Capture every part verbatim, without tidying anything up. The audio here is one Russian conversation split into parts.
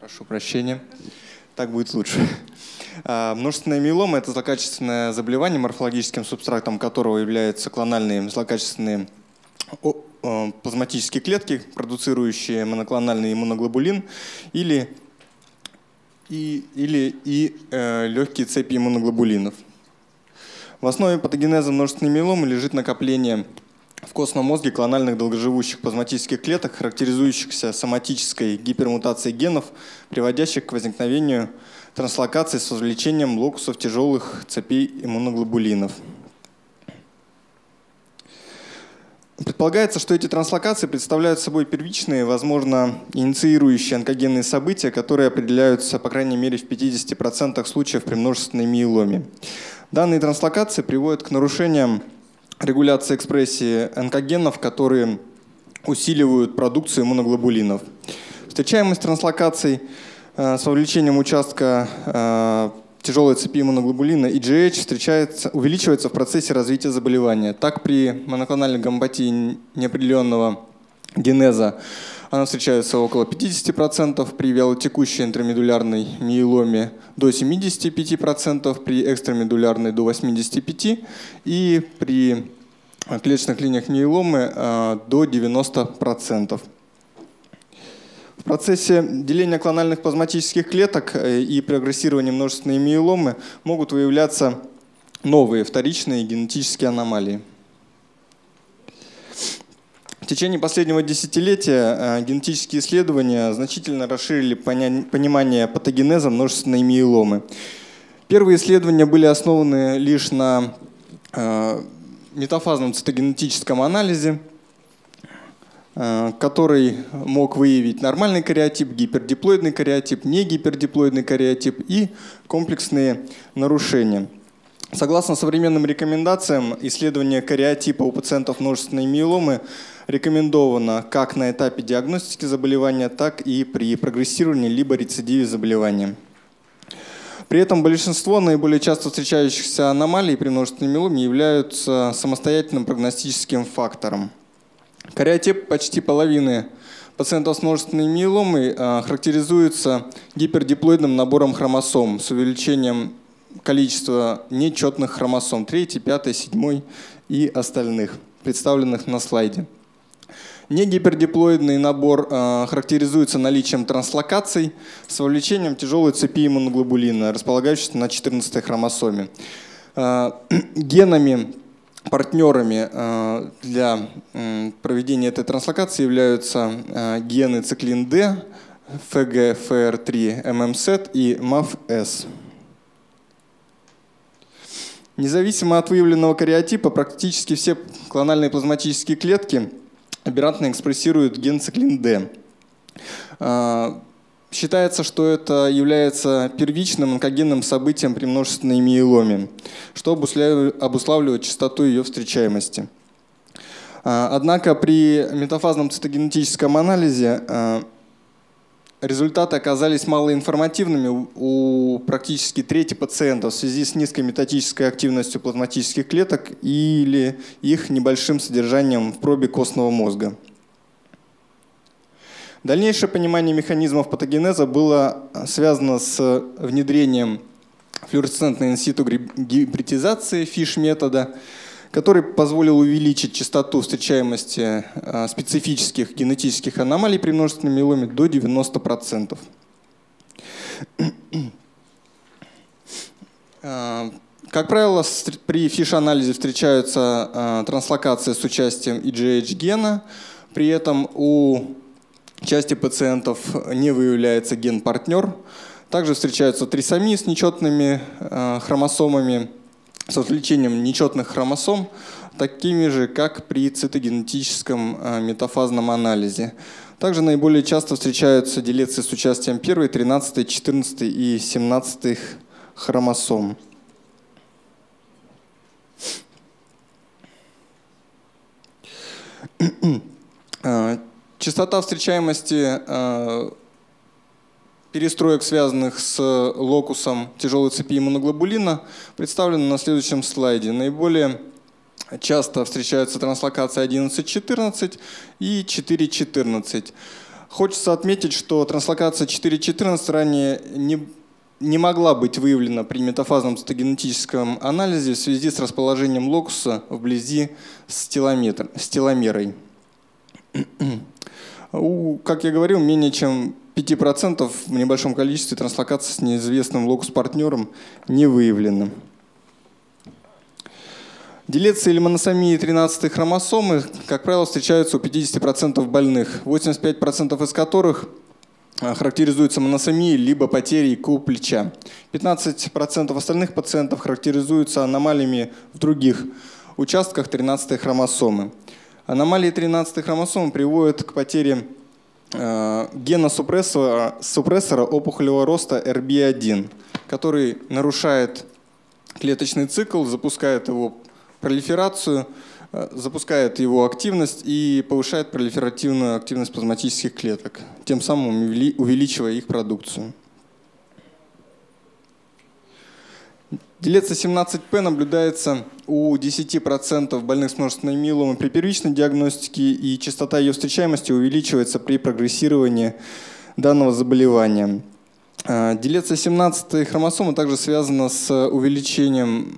Прошу прощения. Так будет лучше. Множественная миелома – это злокачественное заболевание, морфологическим субстратом которого являются клональные злокачественные плазматические клетки, продуцирующие моноклональный иммуноглобулин или, и, или и, э, легкие цепи иммуноглобулинов. В основе патогенеза множественной миеломы лежит накопление в костном мозге клональных долгоживущих плазматических клеток, характеризующихся соматической гипермутацией генов, приводящих к возникновению транслокаций с вовлечением локусов тяжелых цепей иммуноглобулинов. Предполагается, что эти транслокации представляют собой первичные, возможно, инициирующие онкогенные события, которые определяются, по крайней мере, в пятидесяти процентах случаев при множественной миеломе. Данные транслокации приводят к нарушениям регуляции экспрессии онкогенов, которые усиливают продукцию иммуноглобулинов. Встречаемость транслокаций э, с вовлечением участка э, тяжелой цепи иммуноглобулина и джи эйч встречается, увеличивается в процессе развития заболевания. Так, при моноклональной гаммопатии неопределенного генеза она встречается около пятидесяти процентов, при вялотекущей интрамедулярной миеломе до семидесяти пяти процентов, при экстрамедулярной до восьмидесяти пяти процентов и при клеточных линиях миеломы до девяноста процентов. В процессе деления клональных плазматических клеток и прогрессирования множественной миеломы могут выявляться новые вторичные генетические аномалии. В течение последнего десятилетия генетические исследования значительно расширили понимание патогенеза множественной миеломы. Первые исследования были основаны лишь на метафазном цитогенетическом анализе, который мог выявить нормальный кариотип, гипердиплоидный кариотип, негипердиплоидный кариотип и комплексные нарушения. Согласно современным рекомендациям, исследование кариотипа у пациентов множественной миеломы рекомендовано как на этапе диагностики заболевания, так и при прогрессировании либо рецидиве заболевания. При этом большинство наиболее часто встречающихся аномалий при множественной миеломе являются самостоятельным прогностическим фактором. Кариотип почти половины пациентов с множественной миеломой характеризуется гипердиплоидным набором хромосом с увеличением количества нечетных хромосом третьей, пятой, седьмой и остальных, представленных на слайде. Негипердиплоидный набор э, характеризуется наличием транслокаций с вовлечением тяжелой цепи иммуноглобулина, располагающейся на четырнадцатой хромосоме. Э, генами, партнерами э, для э, проведения этой транслокации являются э, гены циклин D, эф джи эф эр три, эм эм зет и эм а эф эс. Независимо от выявленного кариотипа, практически все клональные плазматические клетки аберрантно экспрессируют ген циклин D. Считается, что это является первичным онкогенным событием при множественной миеломе, что обуславливает частоту ее встречаемости. Однако при метафазном цитогенетическом анализе результаты оказались малоинформативными у практически трети пациентов в связи с низкой метатической активностью плазматических клеток или их небольшим содержанием в пробе костного мозга. Дальнейшее понимание механизмов патогенеза было связано с внедрением флуоресцентной инситу гибридизации фиш-метода, который позволил увеличить частоту встречаемости специфических генетических аномалий при множественной миеломе до девяноста процентов. Как правило, при фиш-анализе встречаются транслокации с участием и джи эйч-гена, при этом у части пациентов не выявляется ген-партнер. Также встречаются трисомии с нечетными хромосомами, с отвлечением нечетных хромосом, такими же, как при цитогенетическом метафазном анализе. Также наиболее часто встречаются делеции с участием первой, тринадцатой, четырнадцатой и семнадцатой хромосом. Частота встречаемости перестроек, связанных с локусом тяжелой цепи иммуноглобулина, представлена на следующем слайде. Наиболее часто встречаются транслокации одиннадцать четырнадцать и четыре четырнадцать. Хочется отметить, что транслокация четыре четырнадцать ранее не, не могла быть выявлена при метафазном цитогенетическом анализе в связи с расположением локуса вблизи с, телометр, с теломерой. У, как я говорил, менее чем пять процентов в небольшом количестве транслокаций с неизвестным локус-партнером не выявлено. Делеция или моносомия тринадцатой хромосомы, как правило, встречаются у пятидесяти процентов больных, восемьдесят пять процентов из которых характеризуются моносомией либо потерей ку плеча. пятнадцать процентов остальных пациентов характеризуются аномалиями в других участках тринадцатой хромосомы. Аномалии тринадцатой хромосомы приводят к потере э, гена супрессора, супрессора опухолевого роста эр би один, который нарушает клеточный цикл, запускает его пролиферацию, запускает его активность и повышает пролиферативную активность плазматических клеток, тем самым увеличивая их продукцию. Делеция семнадцать пэ наблюдается у десяти процентов больных с множественной миеломой при первичной диагностике, и частота ее встречаемости увеличивается при прогрессировании данного заболевания. Делеция семнадцатой хромосомы также связана с увеличением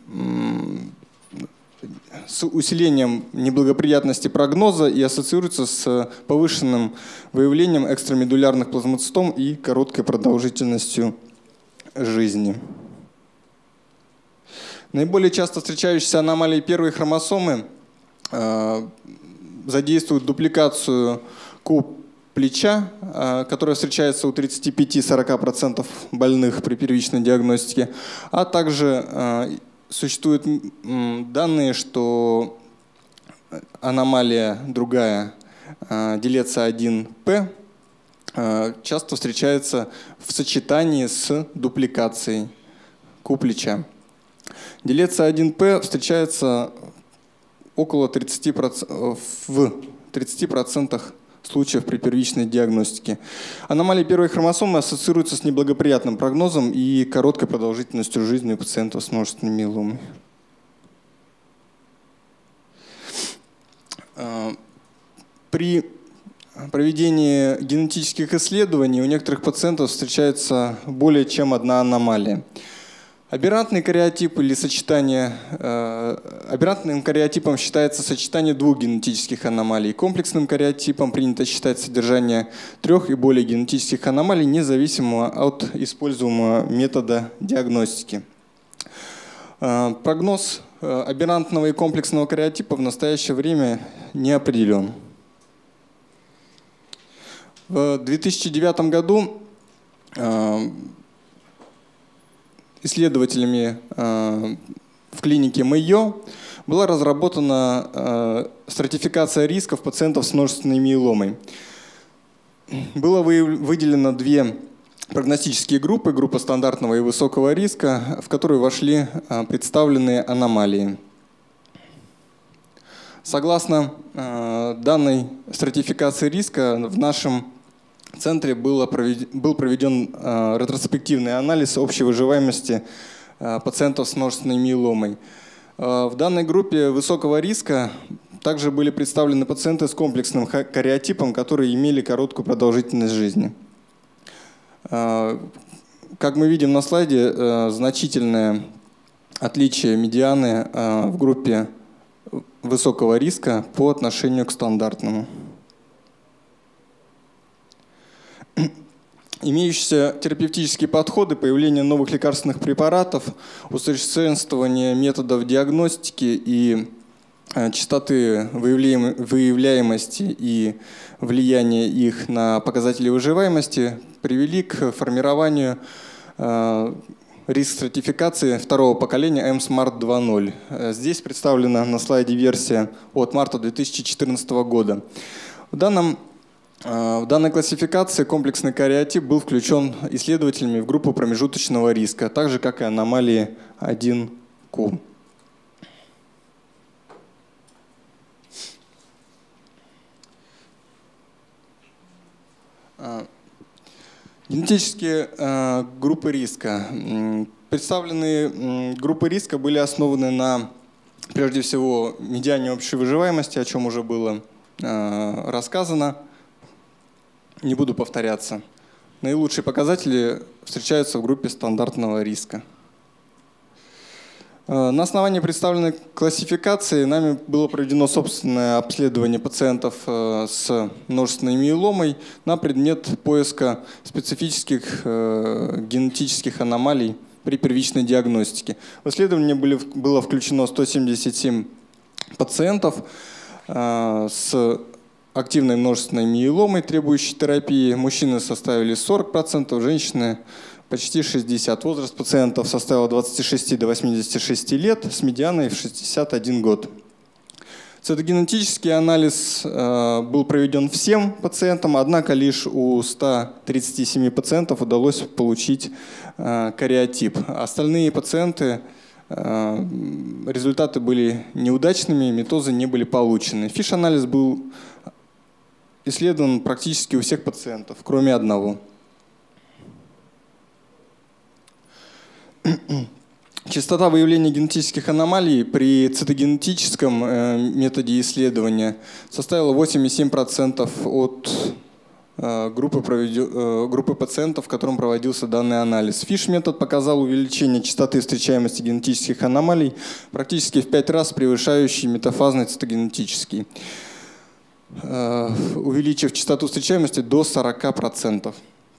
с усилением неблагоприятности прогноза и ассоциируется с повышенным выявлением экстрамедулярных плазмоцитом и короткой продолжительностью жизни. Наиболее часто встречающиеся аномалии первой хромосомы э, задействуют дупликацию ку плеча, э, которая встречается у тридцати пяти — сорока процентов больных при первичной диагностике, а также э, существуют данные, что аномалия другая, делеция один пэ, часто встречается в сочетании с дупликацией ку плеча. Делеция один пэ встречается около тридцати процентов, в тридцати процентах случаев при первичной диагностике. Аномалии первой хромосомы ассоциируются с неблагоприятным прогнозом и короткой продолжительностью жизни у пациентов с множественной миеломой. При проведении генетических исследований у некоторых пациентов встречается более чем одна аномалия. Аберрантный кариотип или сочетание, э, аберрантным кариотипом считается сочетание двух генетических аномалий. Комплексным кариотипом принято считать содержание трех и более генетических аномалий, независимо от используемого метода диагностики. Э, прогноз э, аберрантного и комплексного кариотипа в настоящее время не определен. В две тысячи девятом году э, исследователями э, в клинике Мэйо была разработана э, стратификация рисков пациентов с множественной миеломой. Было выделено две прогностические группы, группа стандартного и высокого риска, в которую вошли э, представленные аномалии. Согласно э, данной стратификации риска, в нашем центре было проведен, был проведен э, ретроспективный анализ общей выживаемости э, пациентов с множественной миеломой. Э, в данной группе высокого риска также были представлены пациенты с комплексным кариотипом, которые имели короткую продолжительность жизни. Э, как мы видим на слайде, э, значительное отличие медианы э, в группе высокого риска по отношению к стандартному. Имеющиеся терапевтические подходы, появление новых лекарственных препаратов, усовершенствование методов диагностики и частоты выявляемости и влияния их на показатели выживаемости привели к формированию риск-стратификации второго поколения эм смарт два ноль. Здесь представлена на слайде версия от марта две тысячи четырнадцатого года. В данном В данной классификации комплексный кариотип был включен исследователями в группу промежуточного риска, так же как и аномалии один ку. Генетические э, группы риска. Представленные группы риска были основаны на, прежде всего, медиане общей выживаемости, о чем уже было э, рассказано. не буду повторяться. Наилучшие показатели встречаются в группе стандартного риска. На основании представленной классификации нами было проведено собственное обследование пациентов с множественной миеломой на предмет поиска специфических генетических аномалий при первичной диагностике. В исследование были, было включено сто семьдесят семь пациентов с активной множественной миеломой, требующей терапии. Мужчины составили сорок процентов, женщины почти шестьдесят процентов. Возраст пациентов составил от двадцати шести до восьмидесяти шести лет с медианой в шестьдесят один год. Цитогенетический анализ э, был проведен всем пациентам, однако лишь у ста тридцати семи пациентов удалось получить э, кариотип. Остальные пациенты, э, результаты были неудачными, митозы не были получены. Фиш-анализ был исследован практически у всех пациентов, кроме одного. Частота выявления генетических аномалий при цитогенетическом методе исследования составила восемь и семь десятых процента от группы, группы пациентов, в котором проводился данный анализ. Фиш-метод показал увеличение частоты встречаемости генетических аномалий практически в пять раз превышающий метафазный цитогенетический, увеличив частоту встречаемости до сорока процентов.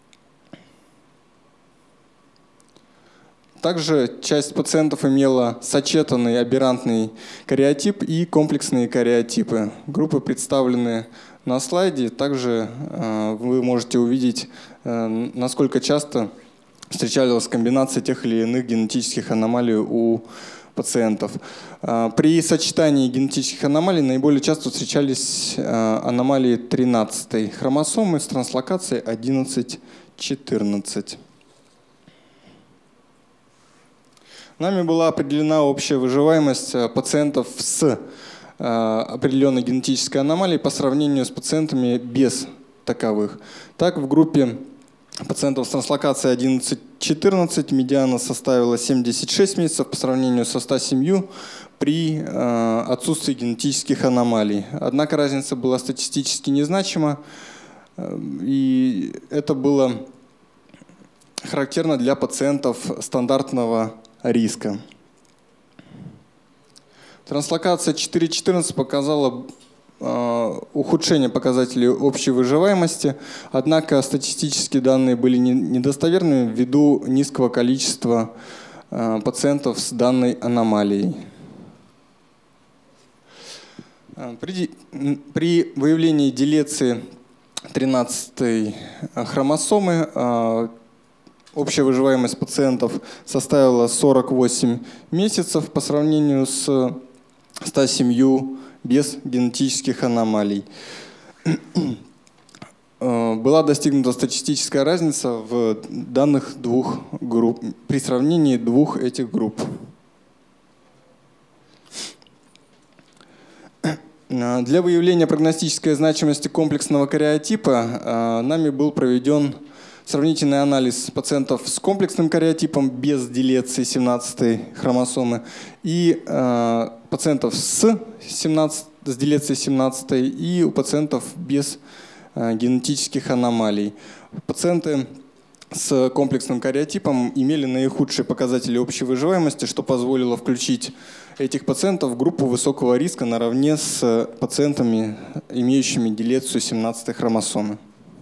Также часть пациентов имела сочетанный аберрантный кариотип и комплексные кариотипы. Группы представлены на слайде. Также э, вы можете увидеть, э, насколько часто встречалась комбинация тех или иных генетических аномалий у пациентов. Э, при сочетании генетических аномалий наиболее часто встречались э, аномалии тринадцатой хромосомы с транслокацией одиннадцать четырнадцать. Нами была определена общая выживаемость пациентов с определенной генетической аномалией по сравнению с пациентами без таковых. Так, в группе пациентов с транслокацией одиннадцать четырнадцать медиана составила семьдесят шесть месяцев по сравнению со ста семью при отсутствии генетических аномалий. Однако разница была статистически незначима, и это было характерно для пациентов стандартного риска. Транслокация четыре четырнадцать показала э, ухудшение показателей общей выживаемости, однако статистические данные были не, недостоверными ввиду низкого количества э, пациентов с данной аномалией. При, при выявлении делеции тринадцатой хромосомы э, общая выживаемость пациентов составила сорок восемь месяцев по сравнению с ста семью без генетических аномалий. Была достигнута статистическая разница в данных двух групп, при сравнении двух этих групп. Для выявления прогностической значимости комплексного кариотипа нами был проведен сравнительный анализ пациентов с комплексным кариотипом без делеции семнадцатой хромосомы и э, пациентов с, семнадцатой, с делецией семнадцатой и у пациентов без э, генетических аномалий. Пациенты с комплексным кариотипом имели наихудшие показатели общей выживаемости, что позволило включить этих пациентов в группу высокого риска наравне с пациентами, имеющими делецию семнадцатой хромосомы.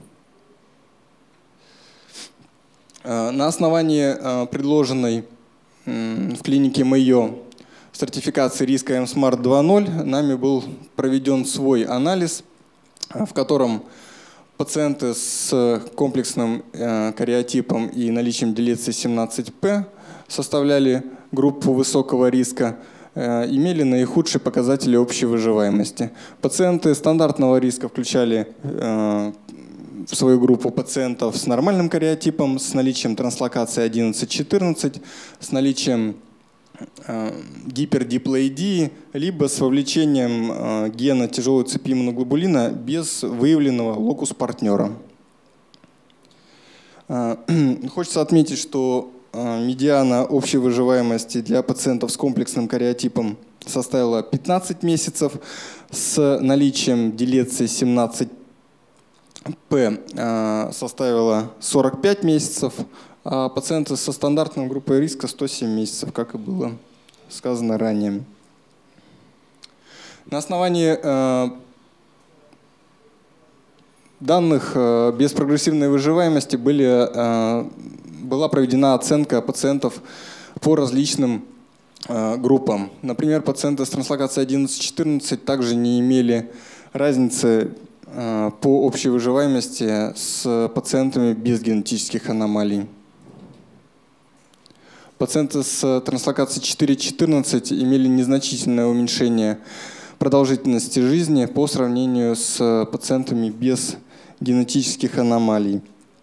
На основании предложенной в клинике Мэйо сертификации риска эм смарт два ноль нами был проведен свой анализ, в котором пациенты с комплексным кариотипом и наличием делеции семнадцать пэ составляли группу высокого риска, имели наихудшие показатели общей выживаемости. Пациенты стандартного риска включали в свою группу пациентов с нормальным кариотипом, с наличием транслокации одиннадцать четырнадцать, с наличием э, гипердиплоидии, либо с вовлечением э, гена тяжелой цепи иммуноглобулина без выявленного локус-партнера. Э, хочется отметить, что э, медиана общей выживаемости для пациентов с комплексным кариотипом составила пятнадцать месяцев, с наличием делеции семнадцать П составила сорок пять месяцев, а пациенты со стандартной группой риска сто семь месяцев, как и было сказано ранее. На основании данных без прогрессивной выживаемости были, была проведена оценка пациентов по различным группам. Например, пациенты с транслокацией одиннадцать четырнадцать также не имели разницы по общей выживаемости с пациентами без генетических аномалий. Пациенты с транслокацией четыре четырнадцать имели незначительное уменьшение продолжительности жизни по сравнению с пациентами без генетических аномалий.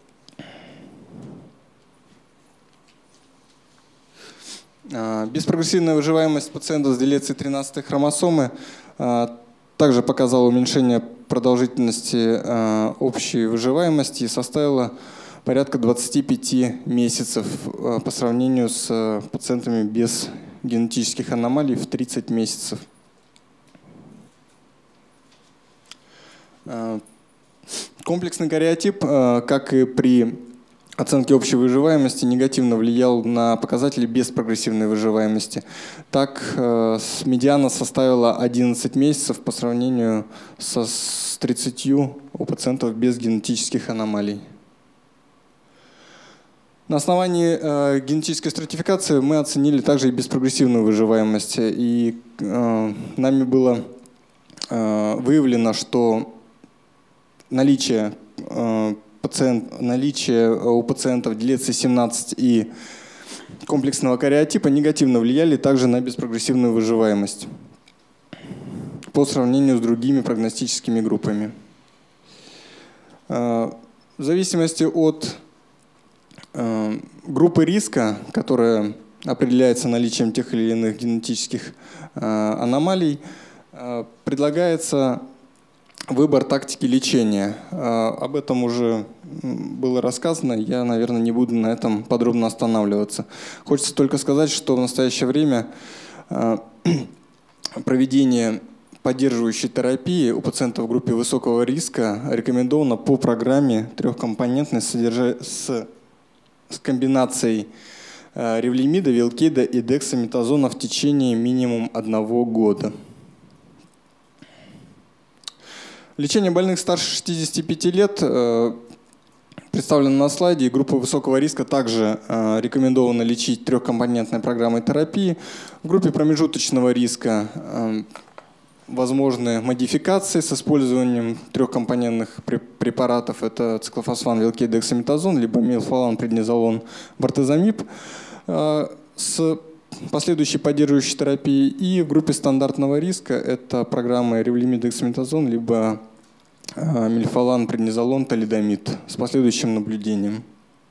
Беспрогрессивная выживаемость пациентов с делецией тринадцатой хромосомы также показала уменьшение продолжительности общей выживаемости и составила порядка двадцати пяти месяцев по сравнению с пациентами без генетических аномалий в тридцать месяцев. Комплексный кариотип, как и при оценке общей выживаемости, негативно влиял на показатели без прогрессивной выживаемости. Так, медиана составила одиннадцать месяцев по сравнению со, с тридцатью у пациентов без генетических аномалий. На основании э, генетической стратификации мы оценили также и беспрогрессивную выживаемость. И э, нами было э, выявлено, что наличие, э, пациент, наличие у пациентов делеции семнадцать и комплексного кариотипа негативно влияли также на беспрогрессивную выживаемость по сравнению с другими прогностическими группами. Э, в зависимости от группы риска, которая определяется наличием тех или иных генетических аномалий, предлагается выбор тактики лечения. Об этом уже было рассказано, я, наверное, не буду на этом подробно останавливаться. Хочется только сказать, что в настоящее время проведение поддерживающей терапии у пациентов в группе высокого риска рекомендовано по программе трехкомпонентной с с комбинацией ревлимида, велкида и дексаметазона в течение минимум одного года. Лечение больных старше шестидесяти пяти лет представлено на слайде. Группу высокого риска также рекомендовано лечить трехкомпонентной программой терапии. В группе промежуточного риска возможны модификации с использованием трехкомпонентных препаратов. Это циклофосфан, велкид, дексаметазон, либо мелфолан, преднизолон, бортезамиб с последующей поддерживающей терапией. И в группе стандартного риска это программы ревлимид, дексаметазон, либо мельфолан, преднизолон, талидомид с последующим наблюдением.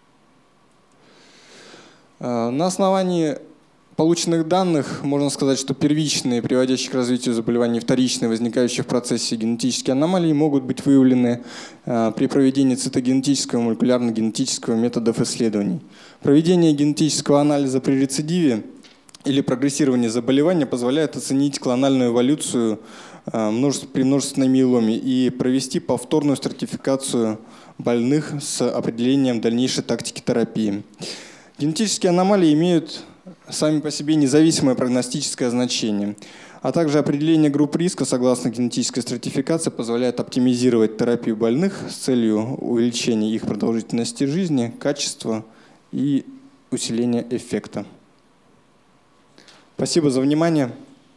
На основании полученных данных можно сказать, что первичные, приводящие к развитию заболеваний, вторичные, возникающие в процессе генетические аномалии, могут быть выявлены э, при проведении цитогенетического и молекулярно-генетического методов исследований. Проведение генетического анализа при рецидиве или прогрессировании заболевания позволяет оценить клональную эволюцию э, множеств, при множественной миеломе и провести повторную стратификацию больных с определением дальнейшей тактики терапии. Генетические аномалии имеют сами по себе независимое прогностическое значение, а также определение групп риска согласно генетической стратификации позволяет оптимизировать терапию больных с целью увеличения их продолжительности жизни, качества и усиления эффекта. Спасибо за внимание.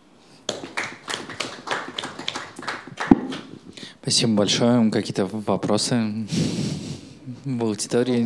Спасибо большое. Какие-то вопросы в аудитории?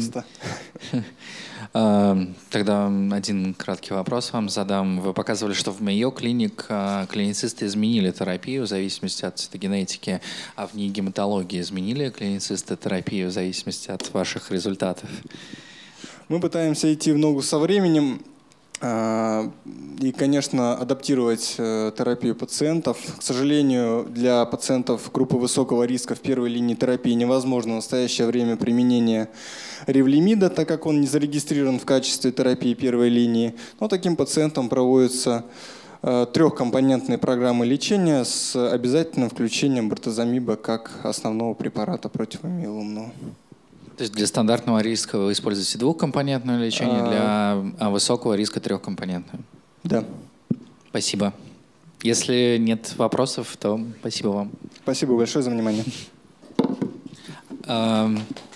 Тогда один краткий вопрос вам задам. Вы показывали, что в Mayo Clinic клиницисты изменили терапию в зависимости от цитогенетики, а в НИИ гематологии изменили клиницисты терапию в зависимости от ваших результатов? Мы пытаемся идти в ногу со временем и, конечно, адаптировать терапию пациентов. К сожалению, для пациентов группы высокого риска в первой линии терапии невозможно в настоящее время применение ревлимида, так как он не зарегистрирован в качестве терапии первой линии. Но таким пациентам проводится трехкомпонентной программы лечения с обязательным включением бортозамиба как основного препарата против миелома. То есть для стандартного риска вы используете двухкомпонентное лечение, а... для высокого риска трехкомпонентное? Да. Спасибо. Если нет вопросов, то спасибо вам. Спасибо большое за внимание.